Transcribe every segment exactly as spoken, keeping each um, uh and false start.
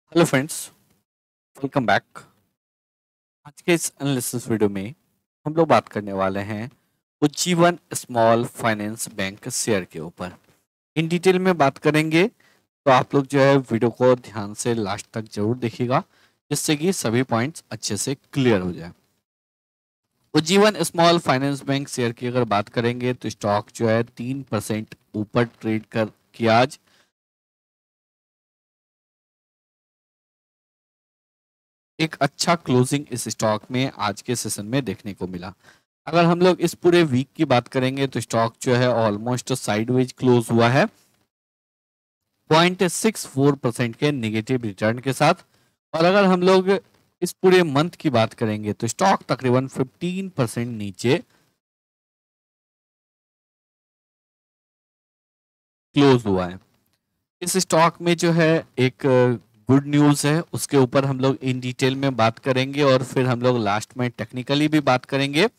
Hello friends, welcome back. आज के इस एनालिसिस वीडियो में हम लोग बात करने वाले हैं Ujjivan small finance bank share के ऊपर। इन डिटेल में बात करेंगे, तो आप लोग जो है वीडियो को ध्यान से लास्ट तक जरूर देखिएगा, जिससे कि सभी पॉइंट्स अच्छे से क्लियर हो जाए। Ujjivan small finance bank share की अगर बात करेंगे तो स्टॉक जो है तीन परसेंट ऊपर ट्रेड कर किया आज। एक अच्छा क्लोजिंग इस स्टॉक में आज के सेशन में देखने को मिला। अगर हम लोग इस पूरे वीक की बात करेंगे तो स्टॉक जो है ऑलमोस्ट साइडवेज क्लोज हुआ है पॉइंट सिक्स फोर परसेंट के नेगेटिव रिटर्न के साथ। और अगर हम लोग इस पूरे मंथ की बात करेंगे तो स्टॉक तकरीबन फिफ्टीन परसेंट नीचे क्लोज हुआ है। इस स्टॉक में जो है एक गुड न्यूज़ है, उसके ऊपर हम लोग इन डिटेल में बात करेंगे और फिर हम लोग लास्ट में टेक्निकली भी बात करेंगे।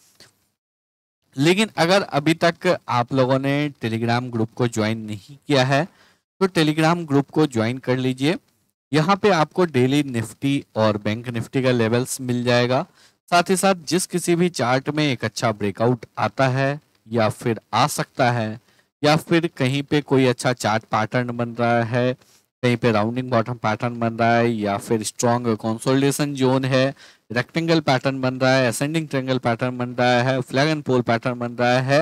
लेकिन अगर अभी तक आप लोगों ने टेलीग्राम ग्रुप को ज्वाइन नहीं किया है तो टेलीग्राम ग्रुप को ज्वाइन कर लीजिए। यहाँ पे आपको डेली निफ्टी और बैंक निफ्टी का लेवल्स मिल जाएगा। साथ ही साथ जिस किसी भी चार्ट में एक अच्छा ब्रेकआउट आता है या फिर आ सकता है या फिर कहीं पे कोई अच्छा चार्ट पैटर्न बन रहा है, कहीं पे राउंडिंग बॉटम पैटर्न बन रहा है या फिर स्ट्रॉन्ग कंसोलिडेशन जोन है, रेक्टेंगल पैटर्न बन रहा है, असेंडिंग ट्रायंगल पैटर्न बन रहा है, फ्लैग एंड पोल पैटर्न बन रहा है,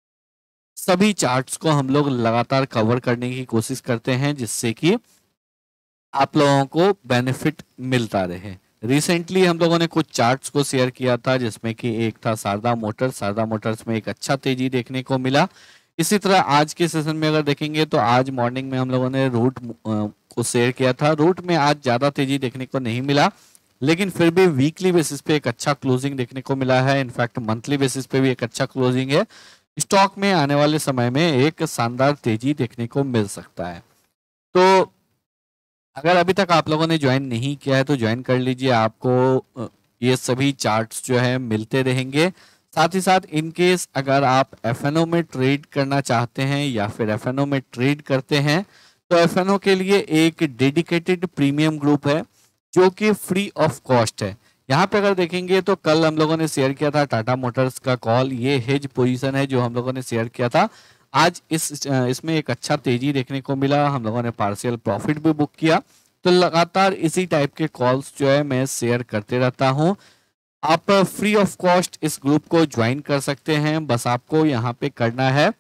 सभी चार्ट्स को हम लोग लगातार कवर करने की कोशिश करते हैं जिससे कि आप लोगों को बेनिफिट मिलता रहे। रिसेंटली हम लोगों ने कुछ चार्ट्स को शेयर किया था जिसमें कि एक था शारदा मोटर्स। शारदा मोटर्स में एक अच्छा तेजी देखने को मिला। इसी तरह आज के सेशन में अगर देखेंगे तो आज मॉर्निंग में हम लोगों ने रूट को शेयर किया था। रूट में आज ज़्यादा तेजी देखने को नहीं मिला, लेकिन फिर भी वीकली बेसिस पे एक अच्छा क्लोजिंग देखने को मिला है। इनफैक्ट मंथली बेसिस पे भी एक अच्छा क्लोजिंग है। स्टॉक में आने वाले समय में एक शानदार तेजी देखने को मिल सकता है। तो अगर अभी तक आप लोगों ने ज्वाइन नहीं किया है तो ज्वाइन कर लीजिए। आपको ये सभी चार्ट्स जो है मिलते रहेंगे। साथ ही साथ इन केस अगर आप एफ एन ओ में ट्रेड करना चाहते हैं या फिर एफ एन ओ में ट्रेड करते हैं तो एफ एन ओ के लिए एक डेडिकेटेड प्रीमियम ग्रुप है जो कि फ्री ऑफ कॉस्ट है। यहाँ पे अगर देखेंगे तो कल हम लोगों ने शेयर किया था टाटा मोटर्स का कॉल। ये हेज पोजीशन है जो हम लोगों ने शेयर किया था। आज इस इसमें एक अच्छा तेजी देखने को मिला, हम लोगों ने पार्शियल प्रॉफिट भी बुक किया। तो लगातार इसी टाइप के कॉल्स जो है मैं शेयर करते रहता हूँ। आप फ्री ऑफ कॉस्ट इस ग्रुप को ज्वाइन कर सकते हैं। बस आपको यहाँ पे करना है,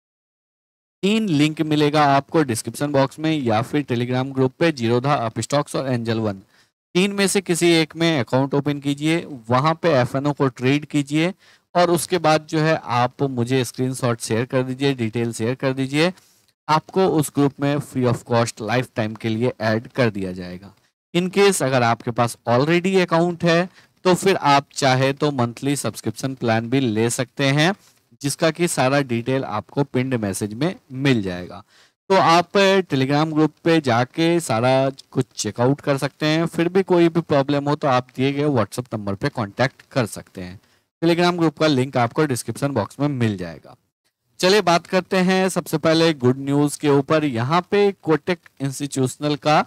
तीन लिंक मिलेगा आपको डिस्क्रिप्शन बॉक्स में या फिर टेलीग्राम ग्रुप पे, जीरोधा, अपस्टॉक्स और एंजल वन। तीन में से किसी एक में अकाउंट ओपन कीजिए, वहां पे एफ एन ओ को ट्रेड कीजिए और उसके बाद जो है आप मुझे स्क्रीनशॉट शेयर कर दीजिए, डिटेल शेयर कर दीजिए। आपको उस ग्रुप में free of cost lifetime के लिए ऐड कर दिया जाएगा। इन केस अगर आपके पास ऑलरेडी अकाउंट है तो फिर आप चाहे तो मंथली सब्सक्रिप्शन प्लान भी ले सकते हैं, जिसका कि सारा डिटेल आपको पिंड मैसेज में मिल जाएगा। तो आप टेलीग्राम ग्रुप पे जाके सारा कुछ चेकआउट कर सकते हैं। फिर भी कोई भी प्रॉब्लम हो तो आप दिए गए व्हाट्सएप नंबर पे कांटेक्ट कर सकते हैं। टेलीग्राम ग्रुप का लिंक आपको डिस्क्रिप्शन बॉक्स में मिल जाएगा। चलिए बात करते हैं सबसे पहले गुड न्यूज के ऊपर। यहाँ पे कोटक इंस्टीट्यूशनल का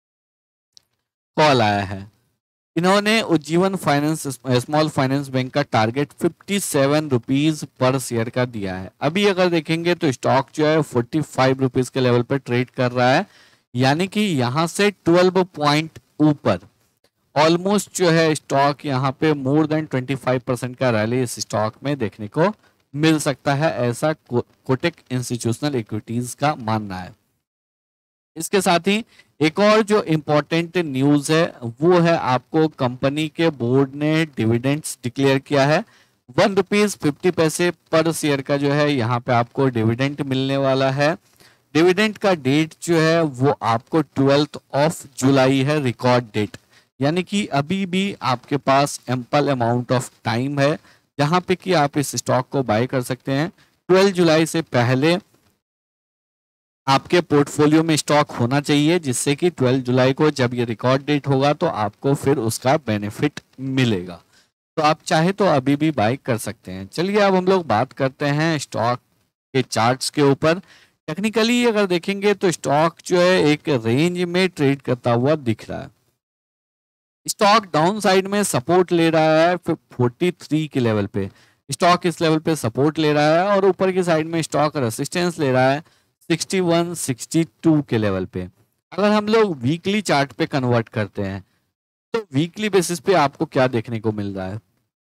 कॉल आया है। इन्होंने Ujjivan finance small finance bank का टारगेट फिफ्टी सेवन रुपीज पर शेयर का दिया है। अभी अगर देखेंगे तो स्टॉक जो है फोर्टी फाइव रुपीज के लेवल पर ट्रेड कर रहा है, यानी कि यहाँ से ट्वेल्व पॉइंट ऊपर ऑलमोस्ट जो है स्टॉक यहाँ पे more than twenty five percent का रैली इस स्टॉक में देखने को मिल सकता है, ऐसा कोटक इंस्टीट्यूशनल इक्विटीज का मानना है। इसके साथ ही एक और जो इम्पोर्टेंट न्यूज है वो है, आपको कंपनी के बोर्ड ने डिविडेंड्स डिक्लेयर किया है। वन रुपीज फिफ्टी पैसे पर शेयर का जो है यहाँ पे आपको डिविडेंड मिलने वाला है। डिविडेंड का डेट जो है वो आपको ट्वेल्थ ऑफ जुलाई है, रिकॉर्ड डेट, यानी कि अभी भी आपके पास एम्पल अमाउंट ऑफ टाइम है जहां पे कि आप इस स्टॉक को बाय कर सकते हैं। ट्वेल्थ जुलाई से पहले आपके पोर्टफोलियो में स्टॉक होना चाहिए, जिससे कि ट्वेल्थ जुलाई को जब ये रिकॉर्ड डेट होगा तो आपको फिर उसका बेनिफिट मिलेगा। तो आप चाहे तो अभी भी बाय कर सकते हैं। चलिए अब हम लोग बात करते हैं स्टॉक के चार्ट्स के ऊपर। टेक्निकली अगर देखेंगे तो स्टॉक जो है एक रेंज में ट्रेड करता हुआ दिख रहा है। स्टॉक डाउन साइड में सपोर्ट ले रहा है फोर्टी थ्री के लेवल पे, स्टॉक इस लेवल पे सपोर्ट ले रहा है, और ऊपर की साइड में स्टॉक रेसिस्टेंस ले रहा है सिक्सटी वन सिक्सटी टू के लेवल पे। अगर हम लोग वीकली चार्ट पे कन्वर्ट करते हैं तो वीकली बेसिस पे आपको क्या देखने को मिल रहा है,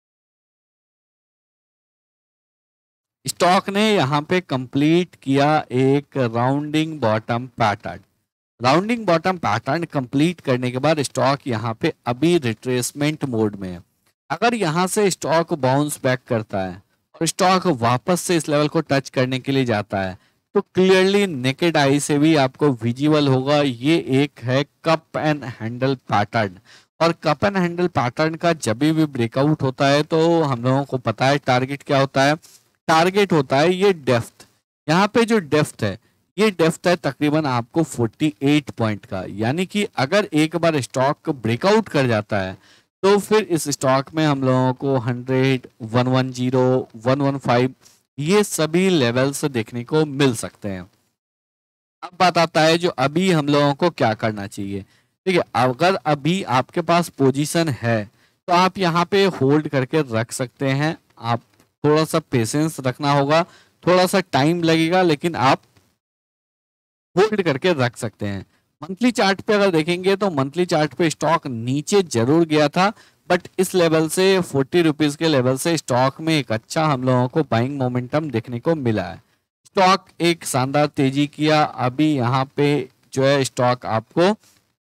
स्टॉक ने यहाँ पे कंप्लीट किया एक rounding bottom pattern. Rounding bottom pattern complete करने के बाद स्टॉक यहाँ पे अभी रिट्रेसमेंट मोड में है। अगर यहाँ से स्टॉक बाउंस बैक करता है और स्टॉक वापस से इस लेवल को टच करने के लिए जाता है तो क्लियरली नेकेड आई से भी आपको विजिबल होगा ये एक है कप एंड हैंडल पैटर्न। और कप एंड हैंडल पैटर्न का जब भी ब्रेकआउट होता है तो हम लोगों को पता है टारगेट क्या होता है, टारगेट होता है ये डेप्थ। यहाँ पे जो डेप्थ है ये डेप्थ है तकरीबन आपको अड़तालीस पॉइंट का, यानी कि अगर एक बार स्टॉक ब्रेकआउट कर जाता है तो फिर इस स्टॉक में हम लोगों को hundred, one one zero, one one five ये सभी लेवल्स देखने को मिल सकते हैं। अब बात आता है जो अभी हम लोगों को क्या करना चाहिए। ठीक है, अगर अभी आपके पास पोजीशन है तो आप यहाँ पे होल्ड करके रख सकते हैं। आप थोड़ा सा पेशेंस रखना होगा, थोड़ा सा टाइम लगेगा, लेकिन आप होल्ड करके रख सकते हैं। मंथली चार्ट पे अगर देखेंगे तो मंथली चार्ट पे स्टॉक नीचे जरूर गया था, बट इस लेवल से फोर्टी रुपीज के लेवल से स्टॉक में एक अच्छा हम लोगों को बाइंग मोमेंटम देखने को मिला है। स्टॉक एक शानदार तेजी किया। अभी यहाँ पे जो है स्टॉक आपको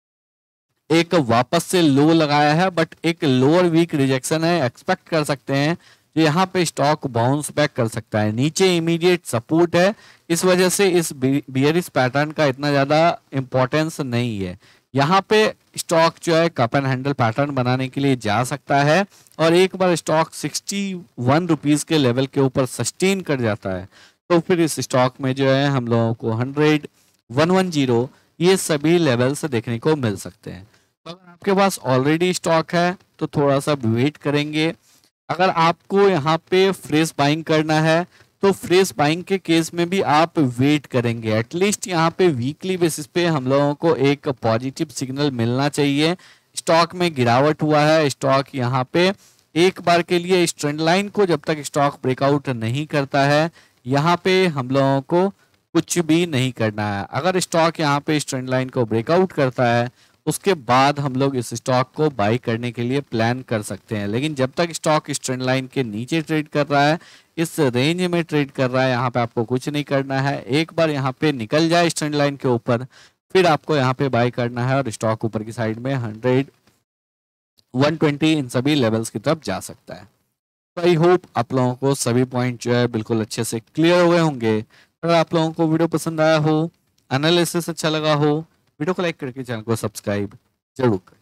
एक वापस से लो लगाया है, बट एक लोअर वीक रिजेक्शन है, एक्सपेक्ट कर सकते हैं जो यहाँ पे स्टॉक बाउंस बैक कर सकता है। नीचे इमीडिएट सपोर्ट है, इस वजह से इस बियरिश पैटर्न का इतना ज्यादा इंपॉर्टेंस नहीं है। यहाँ पे स्टॉक जो है कप एंड हैंडल पैटर्न बनाने के लिए जा सकता है, और एक बार स्टॉक सिक्सटी वन रुपीज के लेवल के ऊपर सस्टेन कर जाता है तो फिर इस स्टॉक में जो है हम लोगों को हंड्रेड, वन वन जीरो ये सभी लेवल्स देखने को मिल सकते हैं। तो अगर आपके पास ऑलरेडी स्टॉक है तो थोड़ा सा वेट करेंगे। अगर आपको यहाँ पे फ्रेश बाइंग करना है तो फ्रेश बाइंग के केस में भी आप वेट करेंगे। एटलीस्ट यहाँ पे वीकली बेसिस पे हम लोगों को एक पॉजिटिव सिग्नल मिलना चाहिए। स्टॉक में गिरावट हुआ है, स्टॉक यहाँ पे एक बार के लिए इस ट्रेंड लाइन को जब तक स्टॉक ब्रेकआउट नहीं करता है यहाँ पे हम लोगों को कुछ भी नहीं करना है। अगर स्टॉक यहाँ पे इस ट्रेंड लाइन को ब्रेकआउट करता है उसके बाद हम लोग इस स्टॉक को बाई करने के लिए प्लान कर सकते हैं, लेकिन जब तक स्टॉक इस ट्रेंड लाइन के नीचे ट्रेड कर रहा है, इस रेंज में ट्रेड कर रहा है, यहाँ पे आपको कुछ नहीं करना है। एक बार यहाँ पे निकल जाए इस ट्रेंड लाइन के ऊपर फिर आपको यहाँ पे बाई करना है, और स्टॉक ऊपर की साइड में हंड्रेड, वन ट्वेंटी इन सभी लेवल्स की तरफ जा सकता है। तो आई होप आप लोगों को सभी पॉइंट जो है बिल्कुल अच्छे से क्लियर हो गए होंगे। अगर आप लोगों को वीडियो पसंद आया हो, एनालिसिस अच्छा लगा हो, वीडियो को लाइक करके चैनल को सब्सक्राइब जरूर करें।